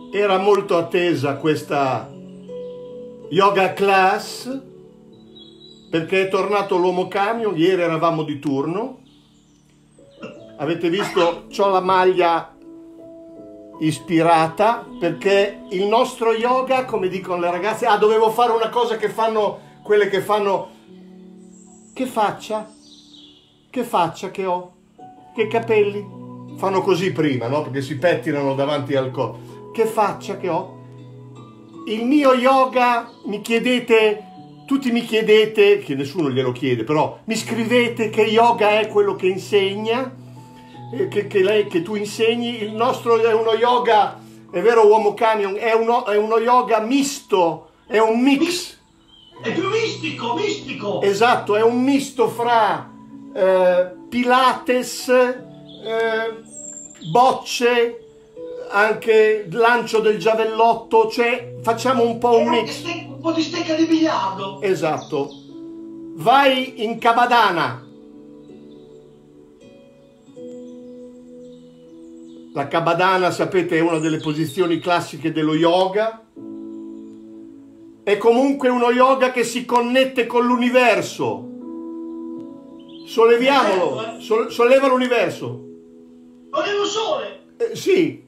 Era molto attesa questa yoga class perché è tornato l'uomo camion. Ieri eravamo di turno. Avete visto, c'ho la maglia ispirata perché il nostro yoga, come dicono le ragazze, dovevo fare una cosa che fanno quelle che fanno. Che faccia che ho, che capelli, fanno così prima, no? Perché si pettinano davanti al corpo. Che faccia che ho. Il mio yoga, mi chiedete, tutti mi chiedete, che nessuno glielo chiede, però mi scrivete che yoga è quello che insegna, che tu insegni. Il nostro è uno yoga, è vero uomo camion, è uno yoga misto, è un mix. È più mistico. Esatto, è un misto fra Pilates, bocce, anche lancio del giavellotto, cioè facciamo un po' un mix. Un po' di stecca di biliardo. Esatto. Vai in Kabadana. La Kabadana, sapete, è una delle posizioni classiche dello yoga. È comunque uno yoga che si connette con l'universo. Solleviamolo. Solleva l'universo. Volevo sole. Sì.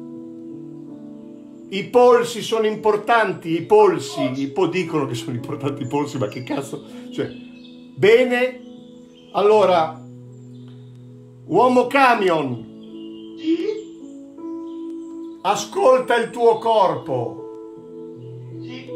I polsi sono importanti, i polsi, dicono che sono importanti i polsi, ma che cazzo, cioè, bene, allora, uomo camion, Sì? ascolta il tuo corpo, Sì.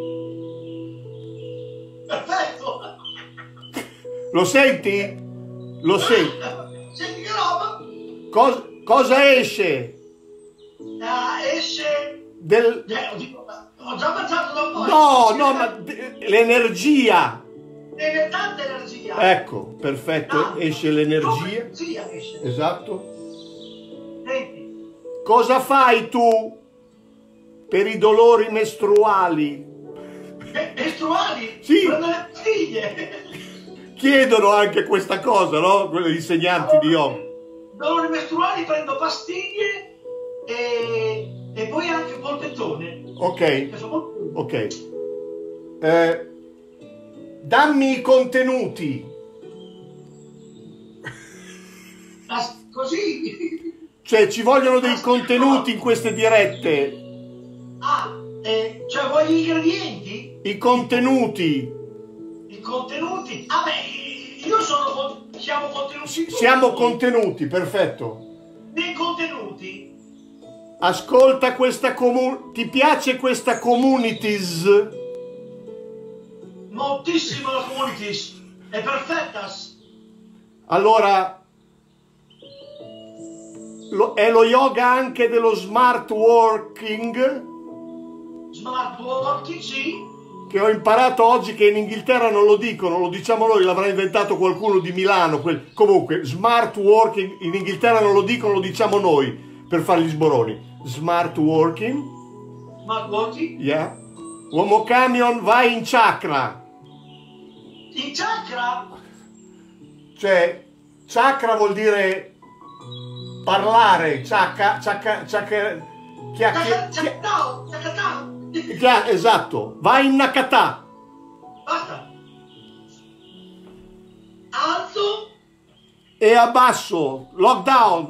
Perfetto. lo senti? Lo senti? Senti che roba? Cosa esce? Esce... Ho già pensato da un po'. No, ma l'energia. Tanta energia. Ecco, perfetto, esce l'energia. Esce. Esatto. Senti. Cosa fai tu per i dolori mestruali? Mestruali? Sì. Prendo le pastiglie. Chiedono anche questa cosa, no? Quelle insegnanti di yoga. Dolori mestruali, prendo pastiglie e poi anche polpettone. Ok. Dammi i contenuti. Così? Cioè, ci vogliono dei contenuti in queste dirette. Cioè vuoi gli ingredienti? I contenuti. I contenuti? Siamo contenuti. Siamo contenuti, perfetto. Nei contenuti. Ascolta questa ti piace questa communities? Moltissimo la communities. È perfetta. Allora, è lo yoga anche dello smart working. Smart working, sì. Che ho imparato oggi, che in Inghilterra non lo dicono, lo diciamo noi, l'avrà inventato qualcuno di Milano. Comunque, smart working, in Inghilterra non lo dicono, lo diciamo noi, per fare gli sboroni. Smart working. Smart working? Yeah. Uomo camion, vai in chakra. In chakra? Cioè, chakra vuol dire parlare, esatto, vai in Nakata. Basta. Alzo. E abbasso, lockdown.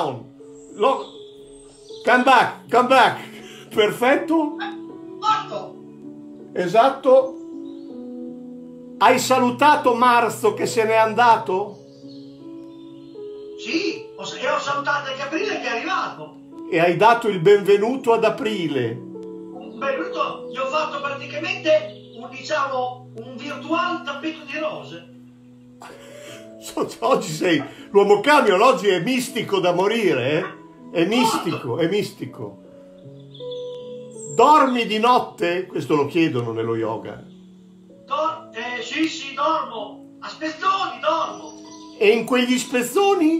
Come back. Perfetto. Morto. Esatto. Hai salutato Marzo che se n'è andato? Sì, ho salutato anche Aprile che è arrivato. E hai dato il benvenuto ad Aprile. Un benvenuto, gli ho fatto praticamente un virtual tappeto di rose. Oggi sei l'uomo camion, oggi è mistico da morire, eh? È mistico. Dormi di notte? Questo lo chiedono nello yoga. Sì, dormo. A spezzoni dormo. E in quegli spezzoni,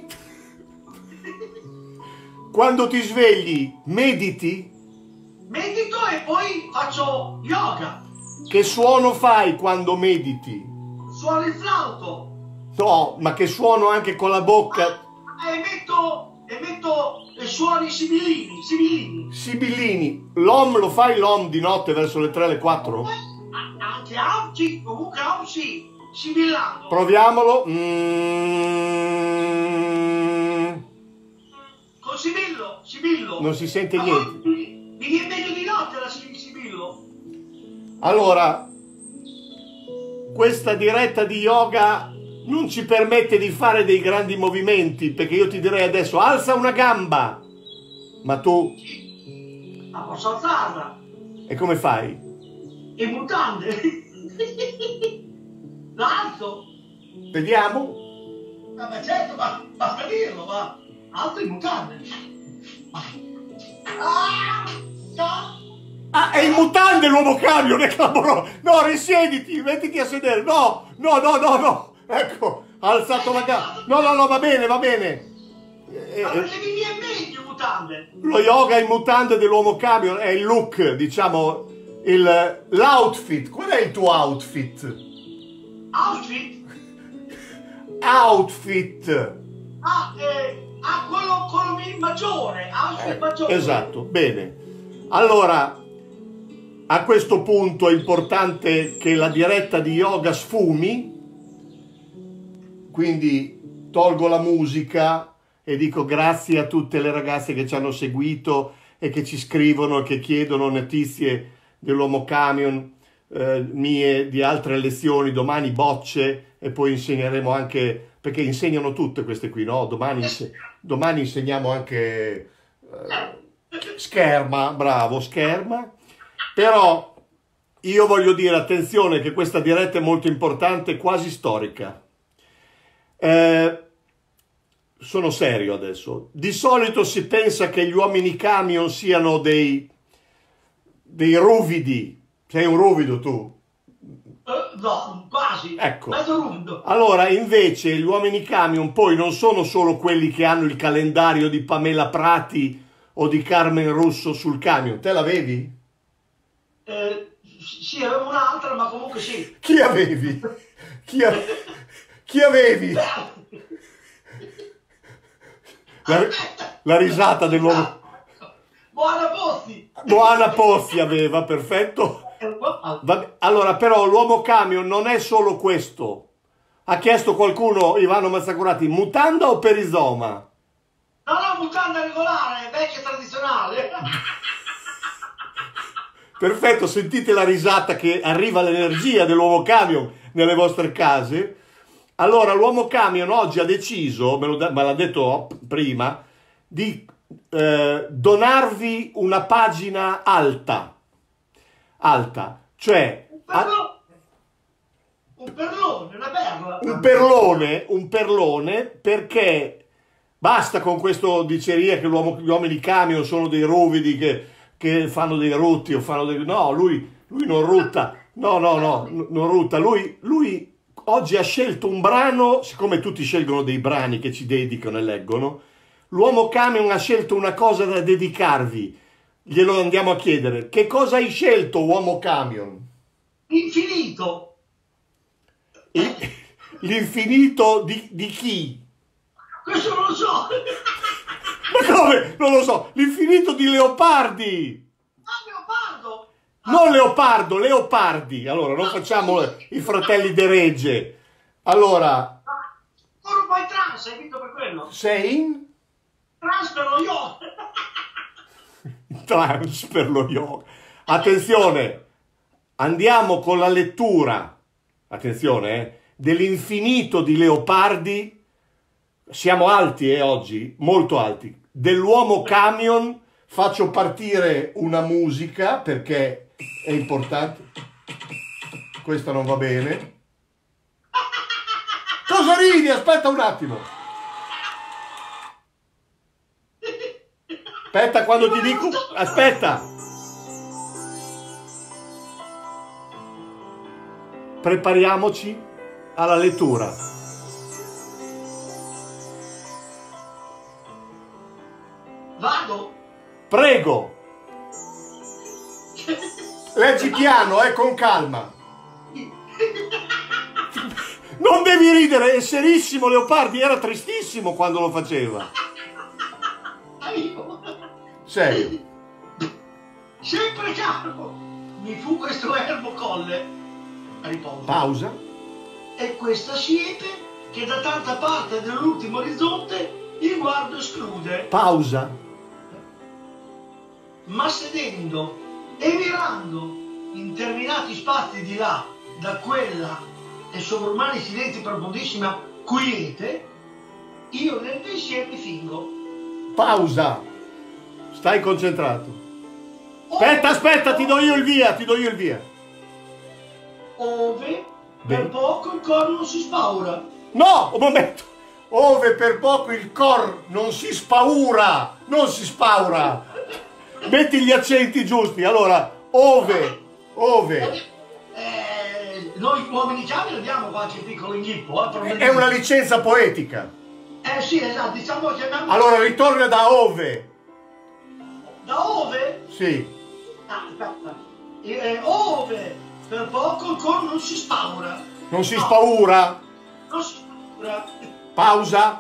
quando ti svegli, mediti? Medito e poi faccio yoga. Che suono fai quando mediti? Suono il flauto. No, ma che suono anche con la bocca? Emetto sento suoni sibillini, sibillini. Sibillini. L'om lo fai l'om di notte verso le 3 le 4? Anche oggi, comunque oggi, sibillando. Proviamolo. Con sibillo, sibillo. Non si sente Ma niente. Mi viene meglio di notte la sibillo. Allora, questa diretta di yoga non ci permette di fare dei grandi movimenti, perché io ti direi adesso alza una gamba, ma tu, Ma posso alzarla? e come fai? In mutande. L'alzo? Vediamo? Vabbè certo, ma basta dirlo, ma alzo in mutande. No. Ah, è in mutande l'uomo camion, è clamoroso! No, risiediti, mettiti a sedere, no, no, no, no, no, ecco, ha alzato la gamba, no, no, no, va bene, va bene. Ma perché mi viene meglio in mutande? Lo yoga in mutande dell'uomo camion è il look, diciamo, l'outfit. Qual è il tuo outfit? Outfit? Outfit. Quello maggiore, outfit maggiore. Esatto, bene. Allora, a questo punto è importante che la diretta di yoga sfumi, quindi tolgo la musica e dico grazie a tutte le ragazze che ci hanno seguito e che ci scrivono e che chiedono notizie dell'uomo camion, mie, di altre lezioni, domani bocce e poi insegneremo anche, perché insegnano tutte queste qui, no? Domani insegniamo anche scherma, bravo, scherma, però io voglio dire, attenzione, che questa diretta è molto importante, quasi storica. Sono serio adesso. Di solito si pensa che gli uomini camion siano dei ruvidi. Sei un ruvido tu? No, quasi. Ecco. Mezzo ruvido. Allora, invece, gli uomini camion poi non sono solo quelli che hanno il calendario di Pamela Prati o di Carmen Russo sul camion. Te l'avevi? Sì, avevo un'altra, ma comunque sì. Chi avevi? Chi avevi? La risata dell'uomo. Buona Pozzi. Buona Pozzi aveva, perfetto. Allora, però l'uomo camion non è solo questo. Ha chiesto qualcuno, Ivano Mazzacurati, mutanda o perizoma? No, mutanda regolare, vecchia tradizionale. Perfetto, sentite la risata che arriva l'energia dell'uomo camion nelle vostre case. Allora, l'uomo camion oggi ha deciso, me l'ha detto prima, di donarvi una pagina alta, cioè un perlone, una perla. Un perlone, perché basta con questo diceria che gli uomini camion sono dei ruvidi che fanno dei rutti o fanno dei... No, lui non rutta, no, non rutta, lui oggi ha scelto un brano, siccome tutti scelgono dei brani che ci dedicano e leggono, l'uomo camion ha scelto una cosa da dedicarvi. Glielo andiamo a chiedere. Che cosa hai scelto, uomo camion? Infinito. L'infinito di chi? Questo non lo so. Ma come? Non lo so. L'infinito di Leopardi. Leopardo. Non Leopardo, Leopardi. Allora, non facciamo i fratelli de Regge. Allora... Ora un po' in trance, hai vinto per quello. Sei in? Trans per lo yoga. Trans per lo yoga. Attenzione, andiamo con la lettura, attenzione, dell'infinito di Leopardi. Siamo alti oggi, molto alti. Dell'uomo camion faccio partire una musica perché è importante. Questa non va bene. Cosa ridi? Aspetta un attimo. Aspetta quando ti dico... Aspetta. Prepariamoci alla lettura. Vado. Prego. Leggi piano, con calma. Non devi ridere, è serissimo Leopardi, era tristissimo quando lo faceva. Serio. Sempre caro. Mi fu questo erbo colle a riposo. Pausa. E questa siepe che da tanta parte dell'ultimo orizzonte il guardo esclude. Pausa. Ma sedendo e mirando interminati spazi di là, da quella e sovrumani silenti profondissima quiete, io nel pensiero mi fingo. Pausa. Stai concentrato. Aspetta, ti do io il via. Ove Bene. per poco il cor non si spaura. No, un momento. Ove per poco il cor non si spaura. Metti gli accenti giusti. Allora, ove. Noi uomini chiavi abbiamo qualche piccolo inghippo. È una licenza poetica. Sì, esatto, diciamo che abbiamo... Allora, ritorna da ove. Da ove? Sì. Aspetta. Ove per poco il cor non si spaura. Non si spaura. Non si spaura. Pausa.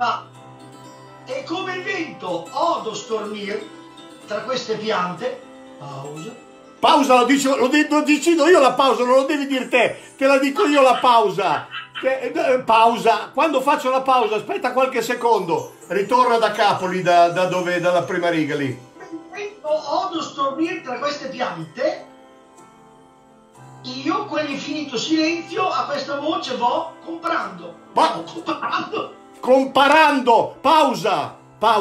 E come il vento odo stormir tra queste piante. Pausa, lo decido io la pausa, non lo devi dire te la dico io la pausa. Pausa, quando faccio la pausa, aspetta qualche secondo, ritorna da capo lì, dalla prima riga lì. Il vento odo stormir tra queste piante, io quell'infinito silenzio a questa voce vo comprando. Comparando, pausa.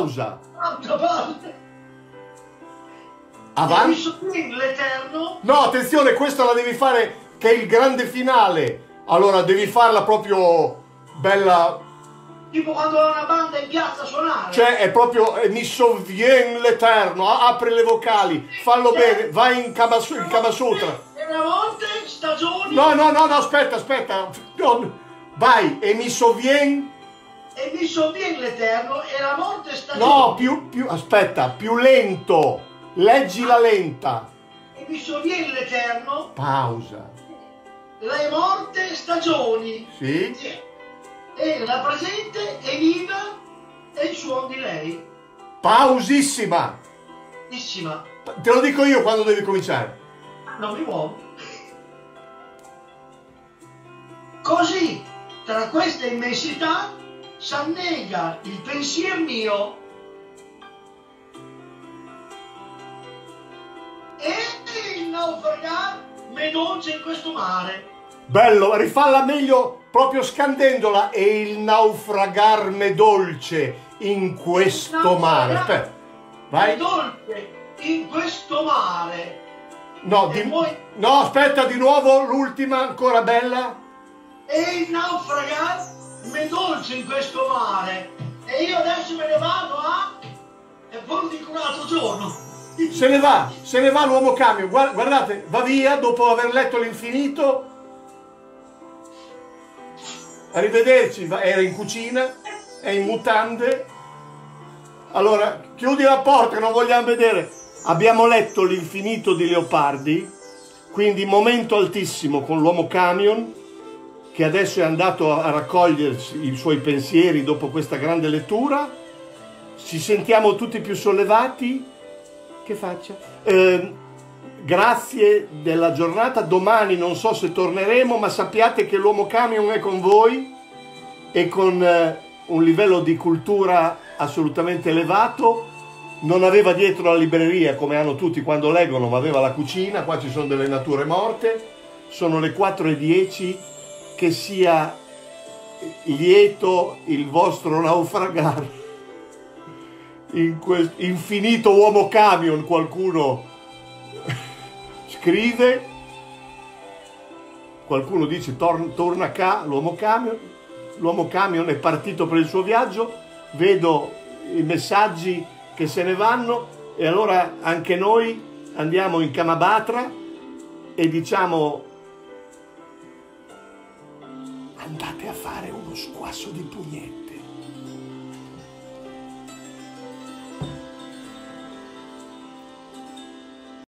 Avanti. L'Eterno. No, attenzione, questa la devi fare, che è il grande finale. Allora devi farla proprio bella. Tipo quando va una banda in piazza a suonare. Cioè è proprio mi souvient l'Eterno. Apri le vocali, fallo bene, vai in Kama Sutra. E una volta stagioni. No, aspetta. No, vai, e mi souvient. E mi souvient l'Eterno e la morte stagioni. No, aspetta, più lento. Leggila lenta. E mi souvient l'Eterno. Pausa. Le morte stagioni. Sì. E la presente è viva e il suono di lei. Pausissima. Te lo dico io quando devi cominciare. Non mi muovo. Così, tra queste immensità, s'annega il pensier mio e il naufragar me dolce in questo mare. Bello, rifalla meglio proprio scandendola. E il naufragar me dolce in questo mare. Aspetta, vai. Dolce in questo mare. No, no, aspetta, di nuovo l'ultima, ancora bella. E il naufragar me dolce in questo mare. E io adesso me ne vado e poi dico un altro giorno. Se ne va l'uomo camion. Guardate, va via dopo aver letto l'infinito. Arrivederci, era in cucina, è in mutande. Allora, chiudi la porta che non vogliamo vedere. Abbiamo letto l'infinito di Leopardi, quindi momento altissimo con l'uomo camion, che adesso è andato a raccogliersi i suoi pensieri dopo questa grande lettura. Ci sentiamo tutti più sollevati. Che faccia? Grazie della giornata. Domani non so se torneremo, ma sappiate che l'uomo camion è con voi e con un livello di cultura assolutamente elevato. Non aveva dietro la libreria come hanno tutti quando leggono, ma aveva la cucina. Qua ci sono delle nature morte. Sono le 4:10. Che sia lieto il vostro naufragare in questo infinito uomo camion. Qualcuno scrive, qualcuno dice torna qua l'uomo camion è partito per il suo viaggio. Vedo i messaggi che se ne vanno e allora anche noi andiamo in Kamabatra e diciamo: andate a fare uno squasso di pugnette.